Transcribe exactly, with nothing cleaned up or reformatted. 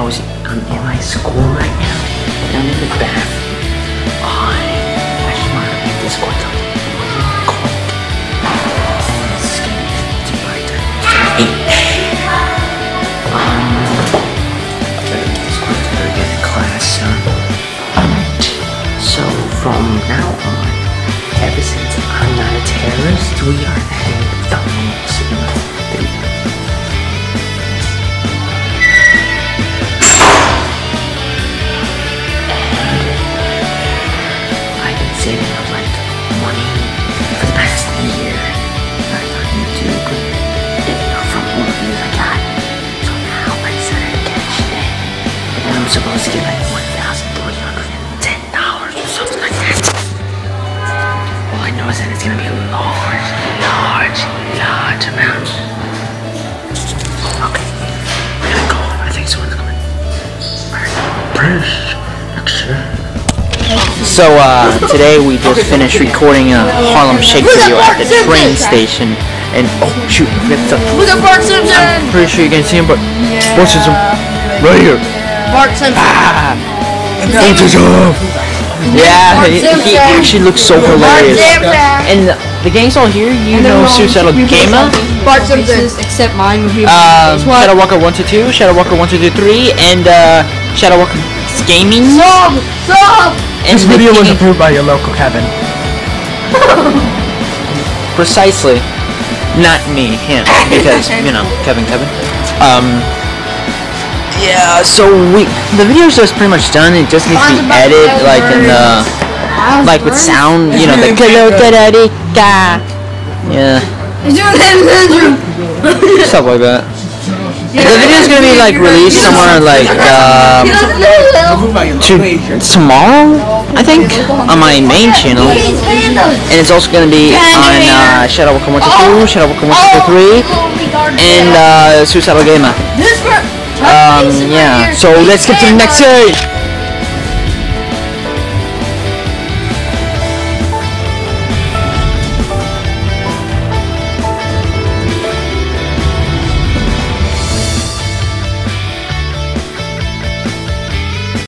I was I'm in my school right now, and I'm in the bathroom. I actually want to make this quick. Quick. This is gonna be too bright. Eight. Um. Okay, this quick to get in class. Alright. So from now on, ever since I'm not a terrorist, we are having thumbnails in the video. Saving up like money for the past year right on YouTube and you know, from all the views I got. So now I decided to cash it in. And I'm supposed to get like one thousand three hundred ten dollars or something like that. All I know is that it's gonna be a large, large, large amount. Okay, we're gonna go. I think someone's coming. Press action. So uh, today we just finished recording a Harlem Shake video at the train station, and oh shoot, we have to. Look at Bart Simpson. I'm pretty sure you can see him, but yeah. Bart Simpson, right here. Bart Simpson. Ah, Bart Simpson. Yeah, he, he actually looks so hilarious. And the gang's all here. You know Suicidal Gamer. Bart Simpson. Except mine would be. Um, Shadow Walker one two two, Shadow Walker one two two three, and uh, Shadow Walker Gaming. Stop! Stop! And this video was approved by your local Kevin. Precisely. Not me, him. Because, you know, Kevin, Kevin. Um, yeah, so we, the video's just pretty much done. It just needs to be edited, like in the, like with sound, you know, the yeah. Stuff like that. The video's gonna be like released somewhere like um, to tomorrow, I think, on my main channel, and it's also gonna be on uh, Shadow Walker one two two, Shadow Walker one two three, and uh, Suicidal Gamer. Um, yeah. So let's get to the next stage.